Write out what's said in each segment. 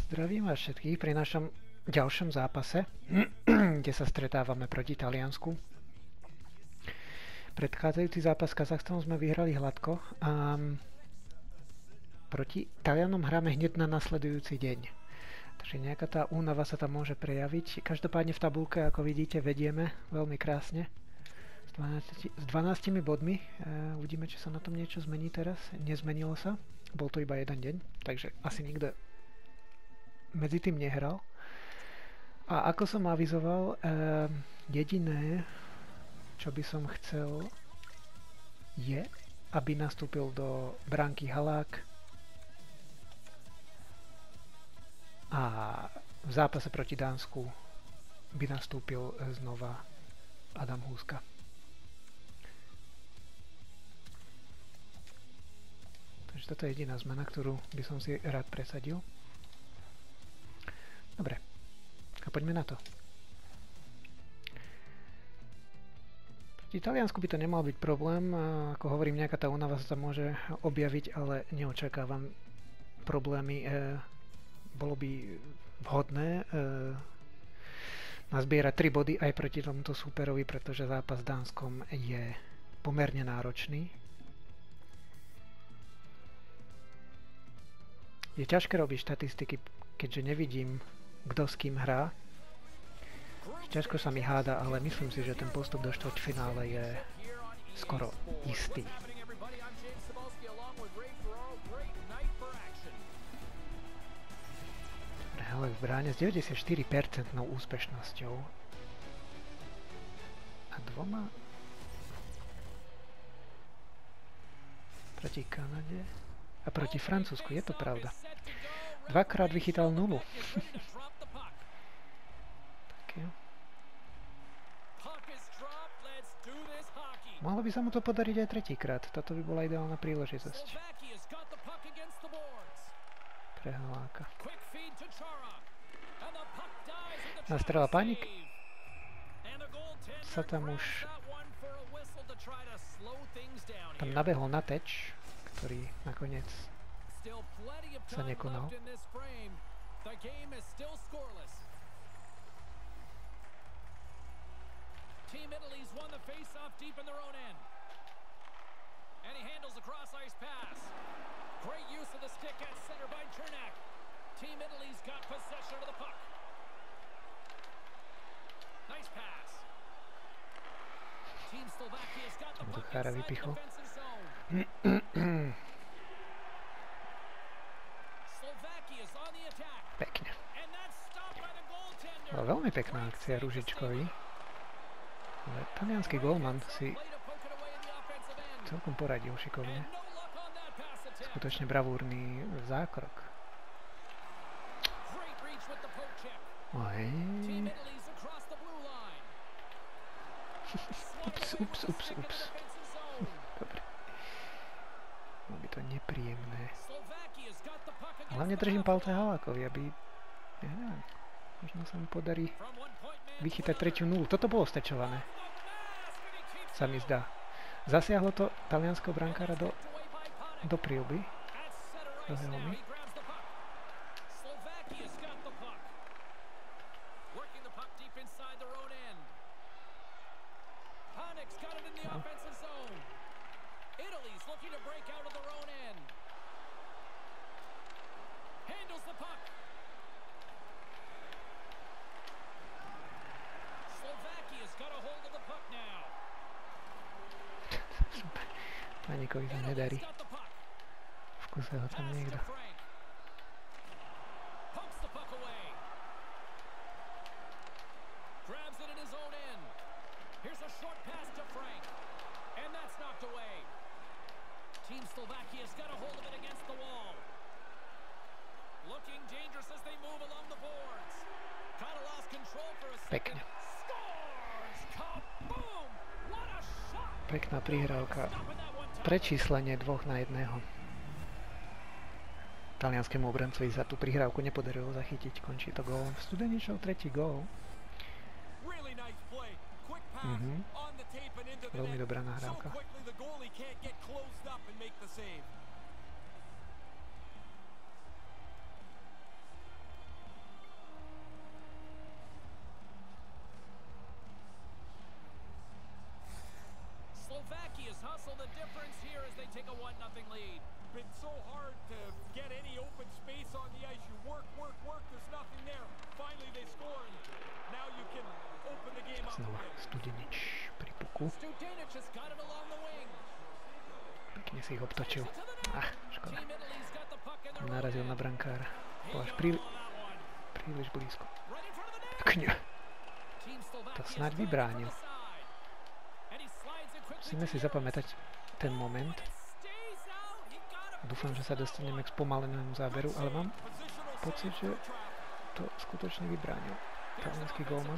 Zdravím vás všetkých pri našom ďalšom zápase, kde sa stretávame proti Taliansku. Predchádzajúci zápas s Kazachstanom sme vyhrali hladko a proti Talianom hráme hneď na nasledujúci deň. Takže nejaká tá únava sa tam môže prejaviť. Každopádne v tabulke, ako vidíte, vedieme veľmi krásne. S 12 bodmi. Uvidíme, či sa na tom niečo zmení teraz. Nezmenilo sa. Bol to iba jeden deň, takže asi nikto medzi tým nehral. A ako som avizoval, jediné, čo by som chcel, je, aby nastúpil do bránky Halák a v zápase proti Dánsku by nastúpil znova Adam Húska. Takže toto je jediná zmena, ktorú by som si rád presadil. Dobre, a poďme na to. Proti Taliansku by to nemal byť problém. Ako hovorím, nejaká tá únava sa tam môže objaviť, ale neočakávam problémy. Bolo by vhodné nazbierať 3 body aj proti tomuto súperovi, pretože zápas s Dánskom je pomerne náročný. Je ťažké robiť štatistiky, keďže nevidím, kto s kým hrá. Ťažko sa mi háda, ale myslím si, že ten postup do štvrťfinále je skoro istý. Ale v bráne s 94% úspešnosťou a 2 proti Kanade a proti Francúzsku, je to pravda. 2-krát vychytal 0. Mohlo by sa mu to podariť aj tretíkrát. Toto by bola ideálna príležitosť pre Haláka. Nastrela Panik sa tam už tam nabehol na teč, ktorý nakoniec sa nekonal. Team Italy's won the face-off deep in their own end. And he handles a cross-ice pass. Great use of the stick at center by Chernak. Team Italy's got possession of the puck. Nice pass. Team Slovakia's got the puck inside the defensive zone. Slovakia's on the attack. Pekne. And that's stopped by the goaltender. Veľmi pekná akcia Ružičkovi. Ale taliansky golman si celkom poradil šikovne. Skutočne bravúrny zákrok. Oj. Ups. Dobre. Bolo by to nepríjemné. Hlavne držím palce Halákovi, aby... Ja neviem, možno sa mi podarí vychytať 3. 0. Toto bolo stečované. Sa mi zdá. Zasiahlo to talianskeho brankára do príľby. Do helmy. Panikovi sa nedarí. Vkúsil ho tam niekto. Pekne. Pekná prihrávka. Prečíslenie 2-1. Talianskému obrancovi sa tú prihrávku nepodarilo zachytiť. Končí to gólom. Studeničov 3. gól. Veľmi dobrá nahrávka. hustle the difference here as they take a 1-0 lead. Been so hard to get any open space on the ice. You work, there's nothing there. Finally they score and now you can open the game up. Znova Studenič pri puku. Studenič has got it along the wing. Pekne si ich obtočil. Škoda. Narazil na brankára. Bol až príliš blízko. Pekne. To snáď vybránil. Musíme si zapamätať ten moment. Dúfam, že sa dostaneme k spomalenému záberu, ale mám pocit, že to skutočne vybránil taliansky golman.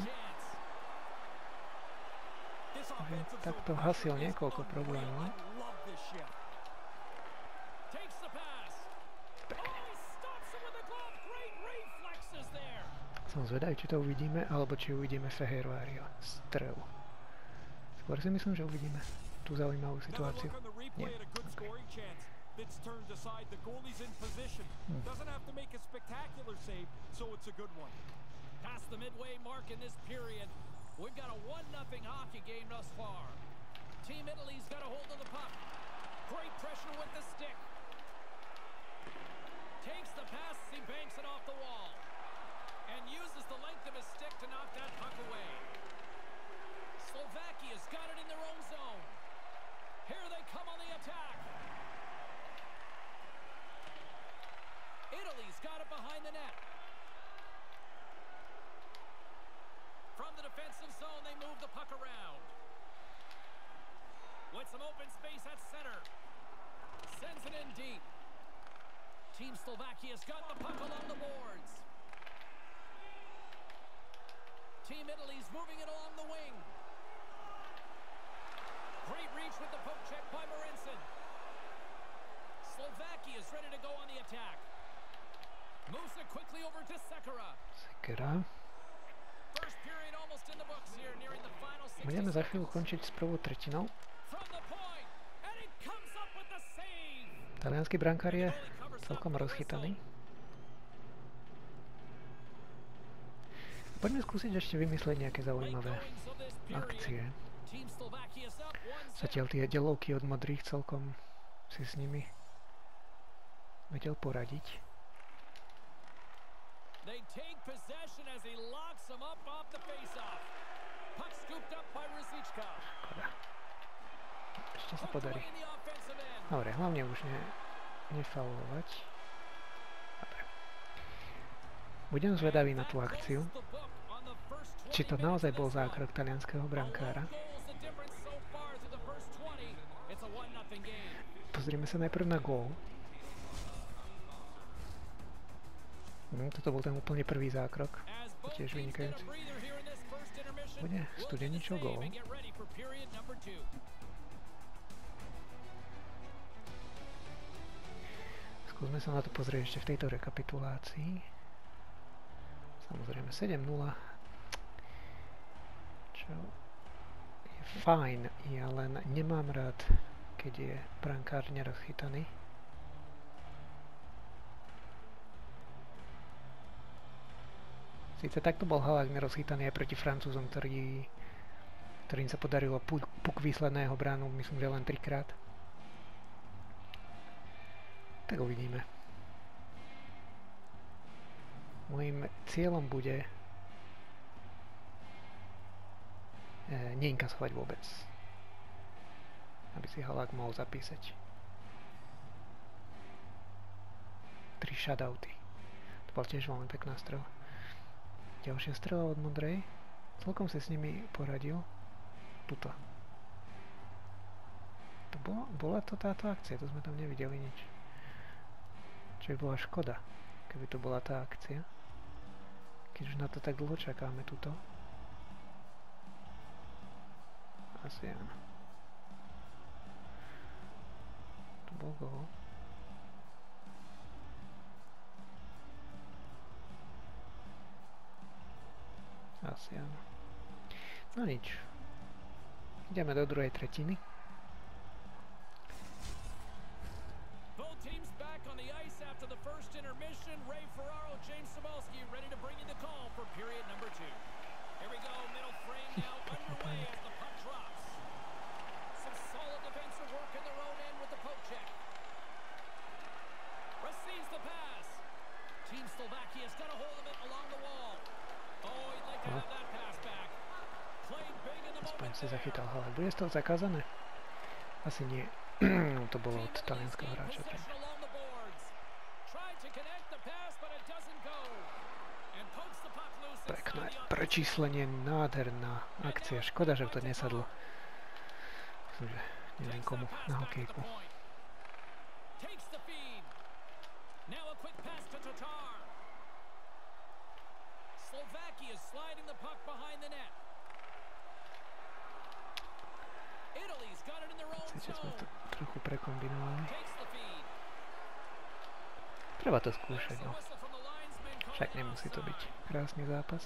Takto hasil niekoľko problémov. Som zvedavý, či to uvidíme, alebo či uvidíme Fehervário strel. Skôr si myslím, že uvidíme tú zaujímavú situáciu. Nie. It's turned aside. The goalie's in position. Doesn't have to make a spectacular save, so it's a good one. Past the midway mark in this period, we've got a 1-0 hockey game thus far. Team Italy's got a hold of the puck. Great pressure with the stick. Takes the pass as he banks it off the wall. And uses the length of his stick to knock that puck away. Slovakia's got it in their own zone. Here they come on the attack. Italy's got it behind the net. From the defensive zone, they move the puck around. With some open space at center. Sends it in deep. Team Slovakia's got the puck along the boards. Team Italy's moving it along the wing. Great reach with the poke check by Marincin. Slovakia's ready to go on the attack. Moves it quickly over to Sekera. First period almost in the books here, nearing the final 60 Budeme za chvíľu končiť s prvou tretinou. Taliansky brankár je celkom rozchytaný. Poďme skúsiť ešte vymyslieť nejaké zaujímavé akcie. Zatiaľ tie delovky od modrých celkom si s nimi vedel poradiť. They take possession as he locks him up off the face-off. Puck scooped up by Rosička. Škoda. Ešte sa podarí. Dobre, hlavne už nefaulovať. Dobre. Budem zvedavý na tú akciu. Či to naozaj bol zákrok talianskeho brankára. Pozrieme sa najprv na gól. Toto bol ten úplne prvý zákrok. Tiež vynikajúci. Bude Studeničov gól. Skúsme sa na to pozrieť ešte v tejto rekapitulácii. Samozrejme 7-0. Čo je fajn, ja len nemám rád, keď je brankár nerozchytaný. Sice takto bol Halák nerozchytaný aj proti Francúzom, ktorým sa podarilo puk vyslať na jeho bránu, myslím, že len 3-krát. Tak uvidíme. Mojím cieľom bude neinkasovať vôbec. Aby si Halák mohol zapísať. 3 shutouty. To bol tiež veľmi pekná strela. Ďalšia strela od modrej. Celkom sa s nimi poradil. Tuto. Bola to táto akcia, to sme tam nevideli nič. Čo by bola škoda, keby to bola tá akcia. Keď už na to tak dlho čakáme tuto. Asi áno. To bol gól. Asi áno. No nič. Ideme do druhej tretiny. Both teams back on the ice after the first intermission. Ray Ferraro, James Cybulski ready to bring in the call for period number 2. Here we go, middle frame now underway as the puck drops. Some solid defensive si zachytal. Ale bude z toho zakázané? Asi nie. To bolo od talianského hráča. Pekné prečíslenie, nádherná akcia. Škoda, že to nesadlo. Myslím, že neviem komu na hokejku. Cíte, sme to trochu prekombinovali. Treba to skúšať, no. Však nemusí to byť krásny zápas.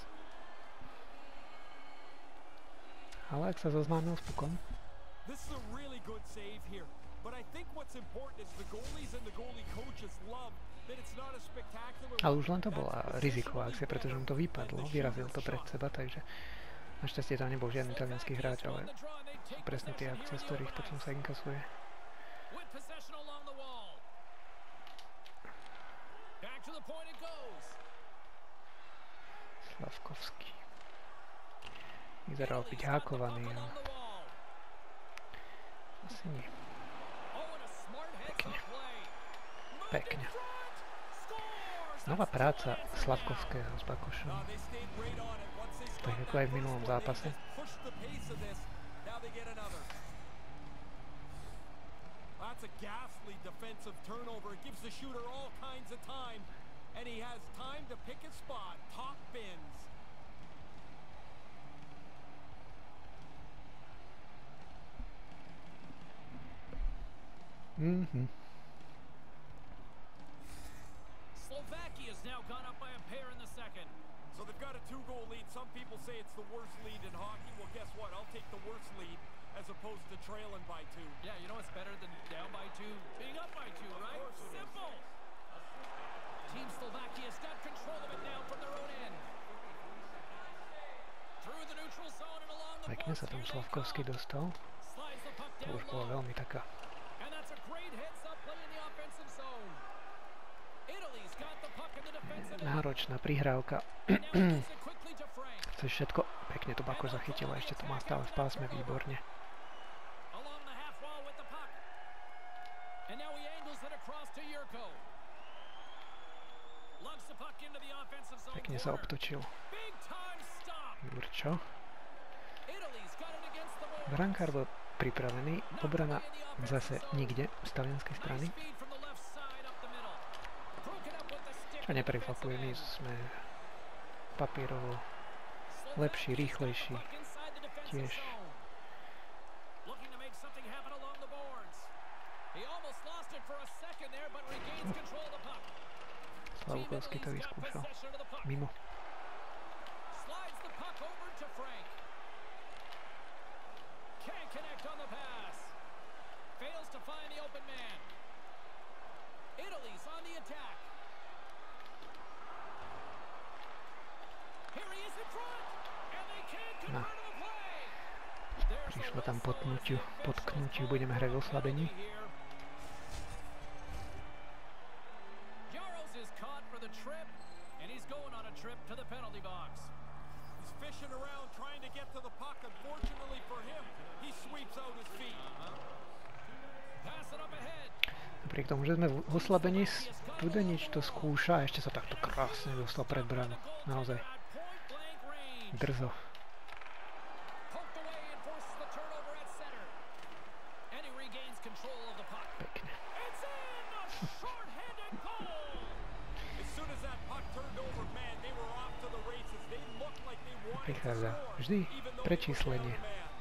Ale ak sa zoznámil s pukom. Ale už len to bola riziková akcia, pretože mu to vypadlo, vyrazil to pred seba, takže našťastie tam nebol žiadny talianský hráč, ale sú presne tie akcie, z ktorých potom sa inkasuje. Slavkovský. Vyzeral byť hákovaný, ale asi nie. Pekne. Pekne. Nová práca Slavkovského s Bakošom. Tak ako aj v minulom zápase. That's a ghastly defensive turnover. It gives the shooter all kinds of time. And he has time to pick his spot. Top bins. Slovakia's now gone up by a pair in the second. So they've got a 2-goal lead. Some people say it's the worst lead in hockey. Well, guess what? I'll take the worst lead as opposed to trailing by 2. Yeah, you know what's better than down by 2? Being up by 2, right? Simple. Team Slovakia's got control of it now from their own end. Through the neutral zone and along the Pekne sa tam Slavkovský dostal. To už bola veľmi taká náročná prihrávka. Chce všetko. Pekne to Bakoš zachytil a ešte to má stále v pásme výborne. Pekne sa obtočil Jurčo. Brankár bol pripravený, obrana zase nikde z talianskej strany. Čo neprekvapuje, my sme papierovo lepší, rýchlejší tiež. Slavkovský to vyskúšal. Mimo. No. Prišlo tam potknutiu, budeme hrať v oslabení. Napriek tomu, že sme v oslabení, Studenič to skúša a ešte sa takto krásne dostal pred bránu. Naozaj. Drzo. Pekne. Prichádza vždy prečíslenie.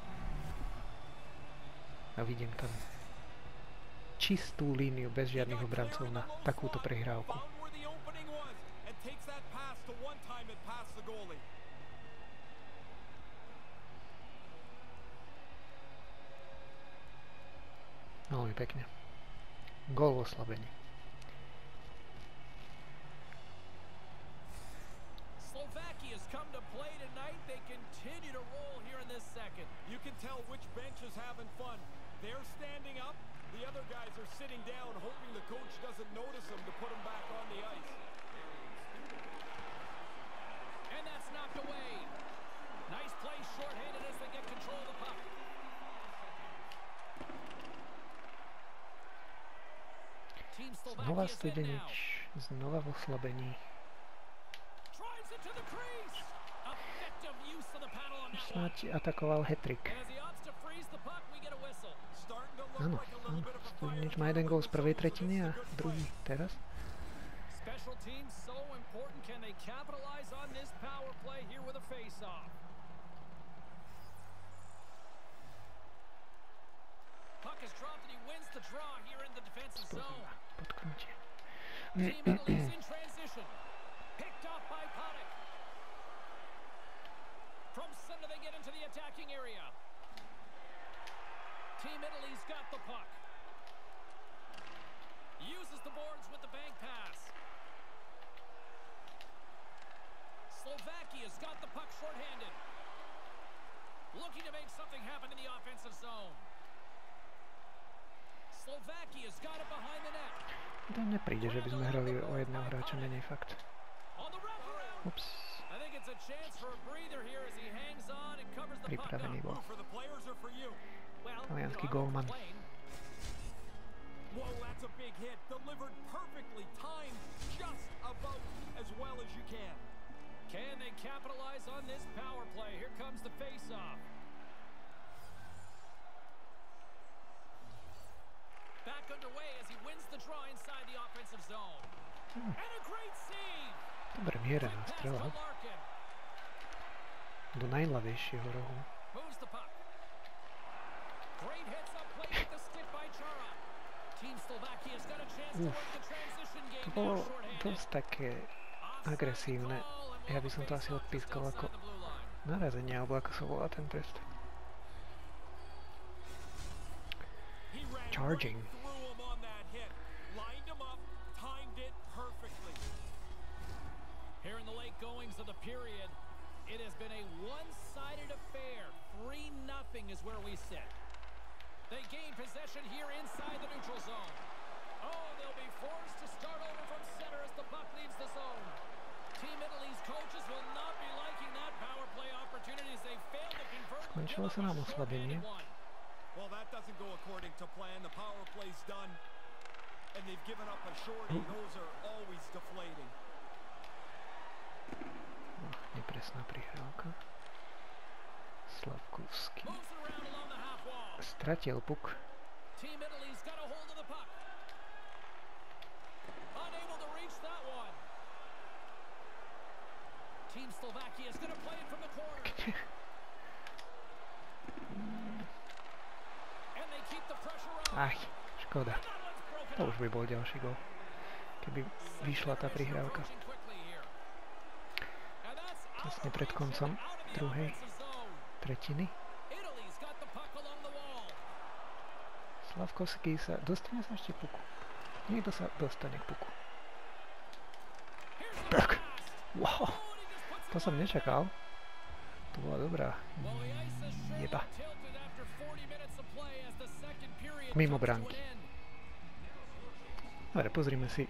A vidím tam čistú líniu bez žiadnych obrancov na takúto prehrávku. Veľmi pekne. Gól v oslabení. Slovakia's come to play tonight. They continue to roll here in this second. You can tell which bench is having fun. They're standing up. The other guys are sitting down, hoping the coach doesn't notice them to put them back on the ice. And that's knocked away. Nice play short-handed as they get control of the puck. Studenič znova v oslabení. Snáď atakoval hat-trick. Áno, Studenič má jeden gól z prvej tretiny a druhý teraz. Special teams so important. Can they capitalize on this power play here with a face-off? Puck is dropped and he wins the draw here in the defensive zone. Potknutie. Team Italy's in transition. Picked off by Paddock. From center they get into the attacking area. Team Italy's got the puck. Uses the boards with the bank pass. Slovakia's got the puck shorthanded. Looking to make something happen in the offensive zone. Slovakia's got it behind the net. To nepríde, že by sme hrali o jedného hráča menej, fakt. Ups. Pripravený bol. Taliansky golman. Whoa, that's a big hit. Delivered perfectly, timed just about as well as you can. Can they capitalize on this power play? Here comes the face-off. Back underway as he wins the draw inside the offensive zone. And a great save. Dobre mierená strela. Do najľavejšieho rohu. Moves the puck. Great hits up play with the stick by Chara. Team Slovakia's got a chance to work the transition game. To bolo dosť také agresívne. Ja by som to asi odpískal ako narazenie, alebo ako sa volá ten trest. Charging. Here in the late goings of the period, it has been a one-sided affair. 3-0 is where we sit. They gain possession here inside the neutral zone. Oh, they'll be forced to start over from center as the puck leaves the zone. Team Italy's coaches will not be liking that power play opportunity as they fail to convert. Skončilo sa nám oslabenie. Well, that doesn't go according to plan. The power play's done, and they've given up a shorty. Those are always deflating. Nepresná prihrávka. Slavkovský. Stratil puk. Team Italy's got a hold of the puck. Unable to reach that one. Team Slovakia's going to play it from the corner. And they keep the pressure on. Aj, škoda. To už by bol ďalší gól. Keby vyšla tá prihrávka. Vlastne pred koncom druhej tretiny. Slavkovský sa... Dostane sa ešte puku. Niekto sa dostane k puku. Tak. Wow. To som nečakal. To bola dobrá jeba. Mimo bránky. Dobre, pozrime si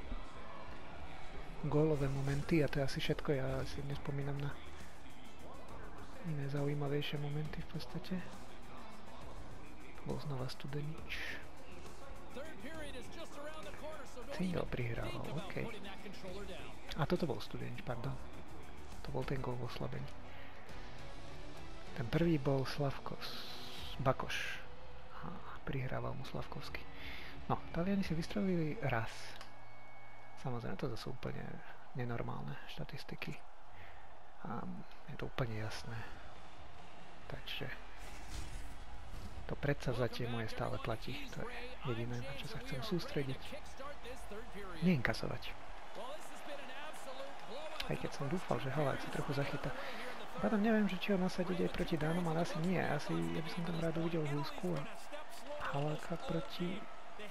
gólové momenty a to je asi všetko. Ja si nespomínam na iné zaujímavejšie momenty v podstate. Bol znova Studenič. Single prihrával, OK. A toto bol Studenič, pardon. To bol ten gól v oslabení. Ten prvý bol Bakoš. A prihrával mu Slavkovský. No, Taliani si vystrelili raz. Samozrejme, toto sú úplne nenormálne štatistiky. A je to úplne jasné. Takže to predsavzatie moje stále platí. To je jediné, na čo sa chcem sústrediť. Neinkasovať. Aj keď som dúfal, že Halák sa trochu zachytá. Potom neviem, že či ho nasadiť aj proti Dánom, ale asi nie. Asi ja by som tam rád uvidel Húsku a Haláka proti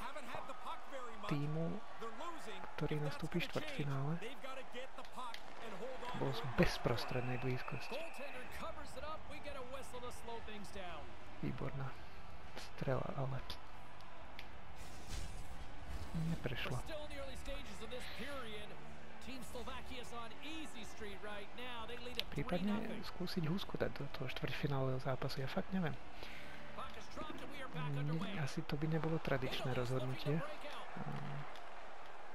týmu, ktorý nastúpi v štvrťfinále. To bolo z bezprostrednej blízkosti. Výborná strela, ale neprešla. Prípadne skúsiť Húsku dať do toho štvrťfinálového zápasu, ja fakt neviem. Asi to by nebolo tradičné rozhodnutie.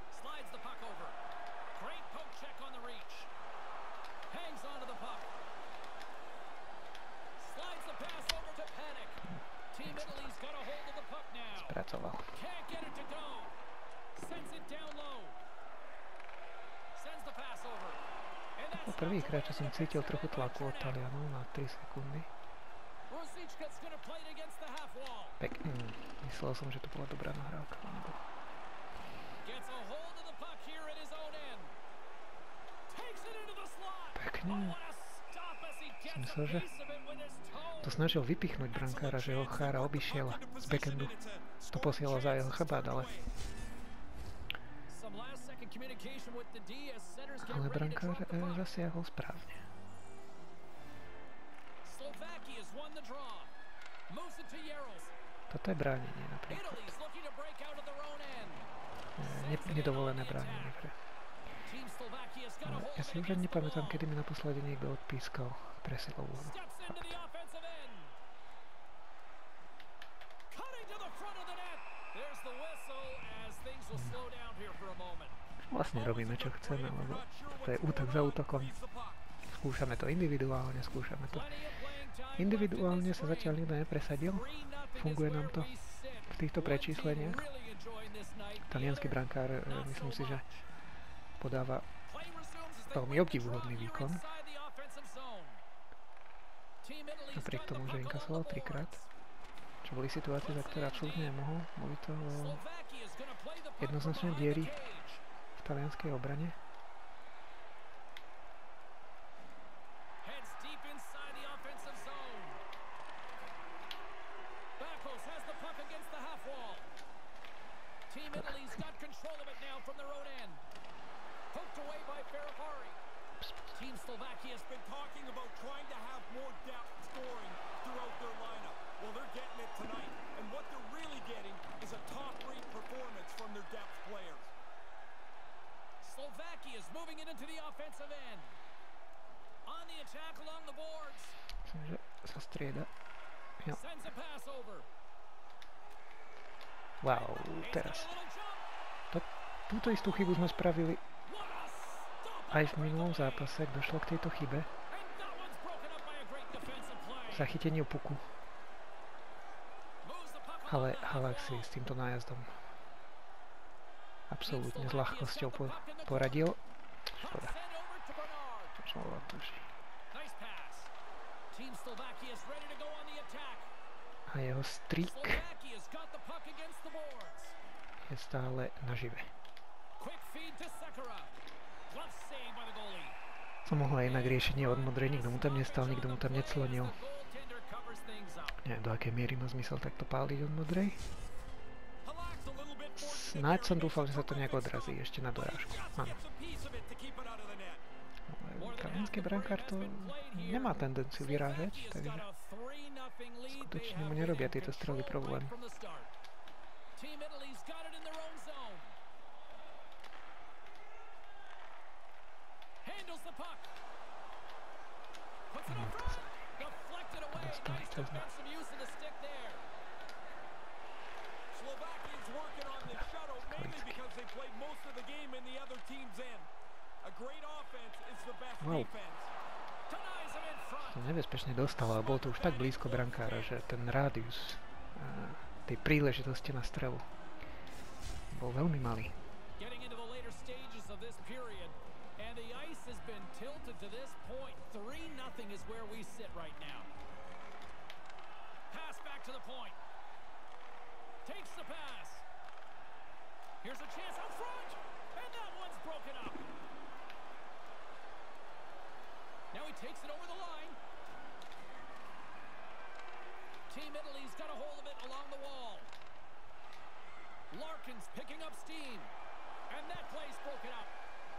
Prvýkrát, čo som cítil trochu tlaku od Talianov na 3 sekundy. Myslel som, že to bola dobrá nahrávka. Pekne. Som myslel, že to snažil vypichnúť brankára, že ho Chára obišiel z backendu. To posielal za jeho chrbát, ale brankár zasiahol správne. Toto je bránenie napríklad. Nedovolené bránenie v hre. Ja si už nepamätám, kedy mi naposledy niekto odpískal presilovú hru. Vlastne robíme, čo chceme, lebo to je útok za útokom. Skúšame to individuálne, Individuálne sa zatiaľ nikto nepresadil. Funguje nám to v týchto prečísleniach. Taliansky brankár, myslím si, že podáva veľmi obdivuhodný výkon. Napriek tomu, že inkasoval 3-krát. Čo boli situácie, za ktoré absolútne nemohol. Boli to jednoznačné diery v talianskej obrane. Team Slovakia has been talking about trying to have more depth scoring throughout their lineup. Well, they're getting it tonight, and what they're really getting is a top-rate performance from their depth players. Slovakia is moving it into the offensive end. On the attack along the boards. Sa strieda. Jo. Sends a pass over. Wow, teraz. Túto istú chybu sme spravili aj v minulom zápase, došlo k tejto chybe. Zachyteniu puku. Ale Halaxy s týmto nájazdom absolútne s ľahkosťou poradil. Škoda. A jeho strik je stále nažive. Som mohla inak riešenie od modrej, nikto mu tam nestal, nikto mu tam neclonil. Neviem, do akej miery má zmysel takto páliť od modrej. Snáď som dúfal, že sa to nejak odrazí ešte na dorážku. Áno. Ale taliansky brankár to nemá tendenciu vyrážať, takže skutočne mu nerobia tieto strely problém. Dostali cez ne. Wow. To nebezpečne dostal, ale bol to už tak blízko brankára, že ten rádius tej príležitosti na strelu bol veľmi malý. And the ice has been tilted to this point. 3-0 is where we sit right now. Pass back to the point. Takes the pass. Here's a chance out front. And that one's broken up. Now he takes it over the line. Team Italy's got a hold of it along the wall. Larkin's picking up steam. And that play's broken up.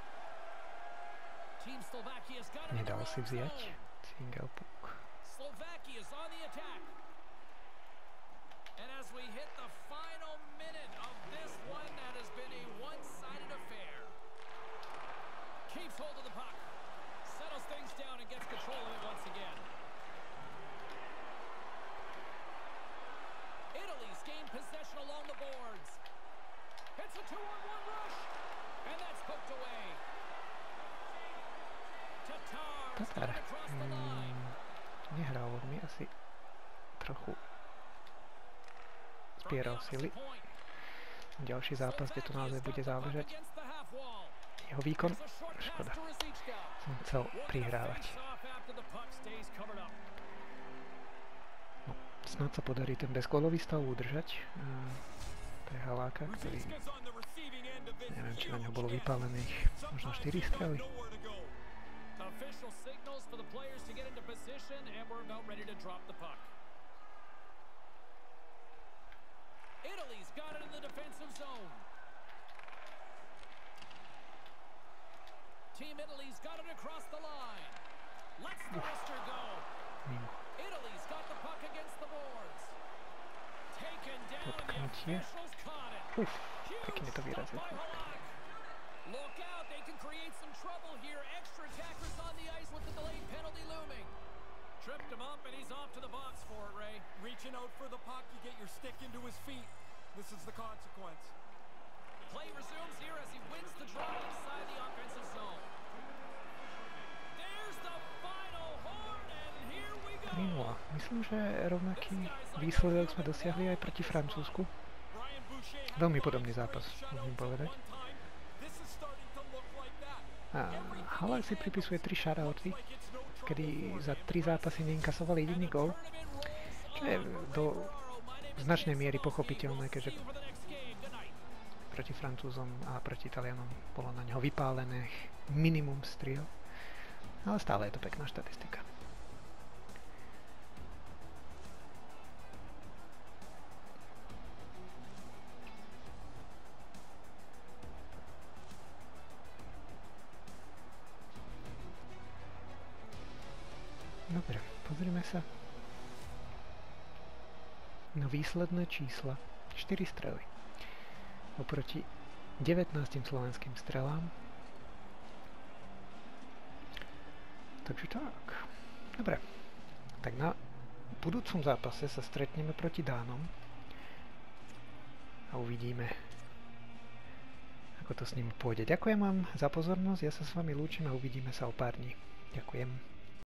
Nedal si vziať. Cingel puk. Slovakia is on the attack. And as we hit the final minute of this one, that has been a one-sided affair. Keeps hold of the puck. Settles things down and gets control of it once again. Italy's gained possession along the boards. It's a 2-on-1 rush. And that's poked away. Tatar nehral mi asi trochu zbieral sily. Ďalší zápas, kde to naozaj bude záležať. Jeho výkon, škoda. som chcel prihrávať. No, snad sa podarí ten bezgólový stav udržať pre Haláka, ktorý neviem, či na ňo bolo vypálených možno 4 strely. Official signals for the players to get into position, and we're about ready to drop the puck. Italy's got it in the defensive zone. Team Italy's got it across the line. Let's the wrister go. Italy's got the puck against the boards. Taken down, the officials caught it. Pekne to vyrazil. Look out, they can create some trouble here. Extra attackers on the ice with the delayed penalty looming. Tripped him up and he's off to the box for it, Ray. Reaching out for the puck, you get your stick into his feet. This is the consequence. Play resumes here as he wins the draw inside the offensive zone. There's the final horn and here we go. 3-0. Myslím, že rovnaký výsledok sme dosiahli aj proti Francúzsku. Veľmi podobný zápas, môžem povedať. A Halák si pripisuje 3 shoutouty, kedy za 3 zápasy neinkasovali jediný gól, čo je do značnej miery pochopiteľné, keďže proti Francúzom a proti Talianom bolo na neho vypálené minimum striel, ale stále je to pekná štatistika. Dobre, pozrime sa na výsledné čísla. 4 strely oproti 19 slovenským strelám. Takže tak. Dobre, tak na budúcom zápase sa stretneme proti Dánom a uvidíme, ako to s ním pôjde. Ďakujem vám za pozornosť, ja sa s vami lúčim a uvidíme sa o pár dní. Ďakujem.